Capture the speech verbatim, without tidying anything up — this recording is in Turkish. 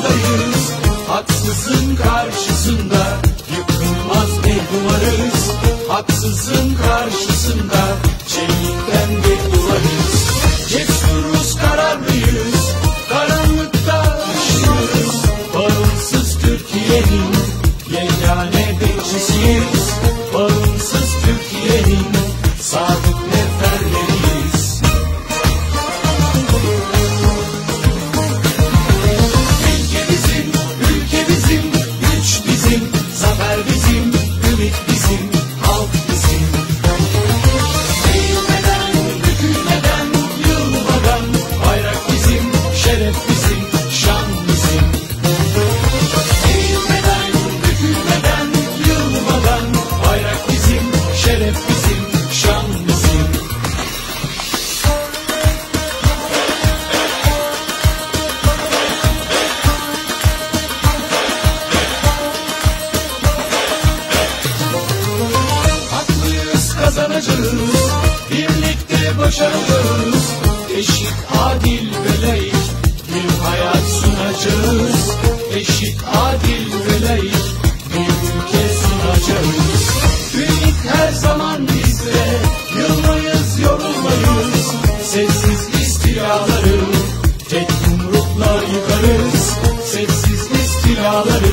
buradayız. Haksızın karşısında yıkılmaz ne duvarız. Haksızın karşısında çelikten bir duvarız. Cesuruz, kararlıyız, karanlıkta ışığız. Bağımsız Türkiye'nin yegane bekçisiyiz. Bağımsız Türkiye'nin sadık neferleriyiz. Ülke bizim, ülke bizim, güç bizim, zafer bizim, ümit bizim, halk bizim. Eğilmeden, bükülmeden, yılmadan, bayrak bizim, şeref bizim, şan bizim. Eğilmeden, bükülmeden, yılmadan, bayrak bizim, şeref bizim, şan bizim. Haklıyız, kazanacağız, birlikte başaracağız. Eşit, adil ve layık bir hayat sunacağız. Eşit, adil ve layık bir ülke sunacağız. Ümit her zaman bizde, yılmayız, yorulmayız. Sessiz istilaları tek yumrukla yıkarız. Sessiz istilaları